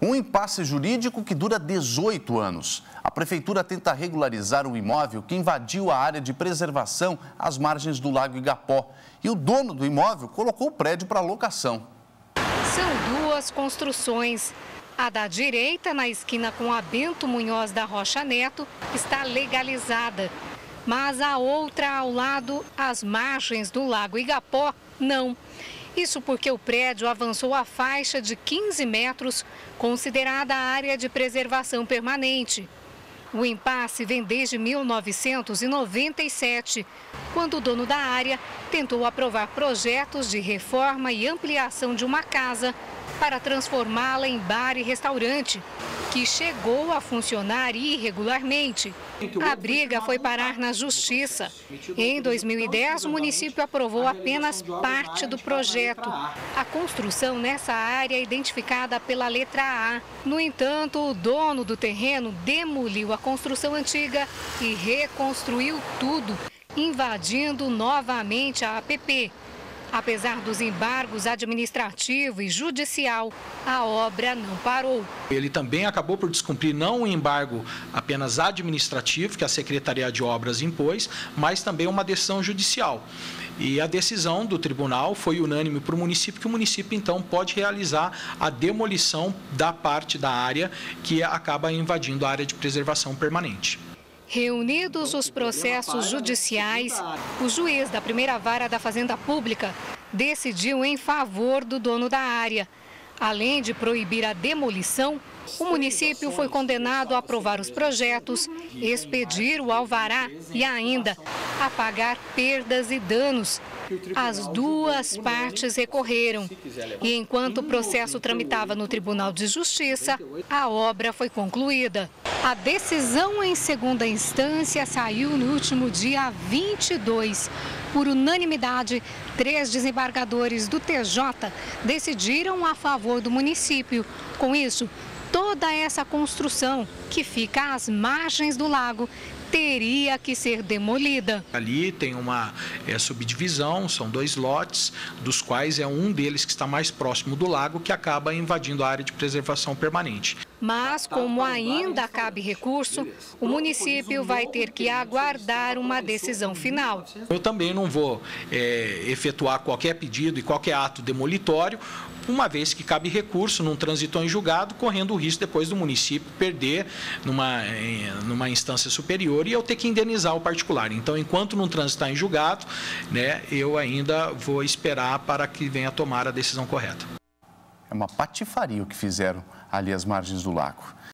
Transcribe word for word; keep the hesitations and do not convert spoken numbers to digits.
Um impasse jurídico que dura dezoito anos. A prefeitura tenta regularizar um imóvel que invadiu a área de preservação às margens do Lago Igapó. E o dono do imóvel colocou o prédio para locação. São duas construções. A da direita, na esquina com a Bento Munhoz da Rocha Neto, está legalizada. Mas a outra ao lado, às margens do Lago Igapó, não. Isso porque o prédio avançou a faixa de quinze metros, considerada área de preservação permanente. O impasse vem desde mil novecentos e noventa e sete, quando o dono da área tentou aprovar projetos de reforma e ampliação de uma casa para transformá-la em bar e restaurante, que chegou a funcionar irregularmente. A briga foi parar na Justiça. Em dois mil e dez, o município aprovou apenas parte do projeto. A construção nessa área é identificada pela letra A. No entanto, o dono do terreno demoliu a construção antiga e reconstruiu tudo, invadindo novamente a A P P. Apesar dos embargos administrativo e judicial, a obra não parou. Ele também acabou por descumprir não um embargo apenas administrativo, que a Secretaria de Obras impôs, mas também uma decisão judicial. E a decisão do tribunal foi unânime para o município, que o município, então, pode realizar a demolição da parte da área que acaba invadindo a área de preservação permanente. Reunidos os processos judiciais, o juiz da primeira vara da Fazenda Pública decidiu em favor do dono da área. Além de proibir a demolição, o município foi condenado a aprovar os projetos, expedir o alvará e ainda a pagar perdas e danos. As duas partes recorreram. E enquanto o processo tramitava no Tribunal de Justiça, a obra foi concluída. A decisão em segunda instância saiu no último dia vinte e dois. Por unanimidade, três desembargadores do T J decidiram a favor do município. Com isso, toda essa construção, que fica às margens do lago, teria que ser demolida. Ali tem uma é, subdivisão, são dois lotes, dos quais é um deles que está mais próximo do lago, que acaba invadindo a área de preservação permanente. Mas, como ainda cabe recurso, o município vai ter que aguardar uma decisão final. Eu também não vou é, efetuar qualquer pedido e qualquer ato demolitório, uma vez que cabe recurso, não transitou em julgado, correndo o risco depois do município perder numa, numa instância superior e eu ter que indenizar o particular. Então, enquanto não transitar em julgado, né, eu ainda vou esperar para que venha tomar a decisão correta. É uma patifaria o que fizeram ali às margens do lago.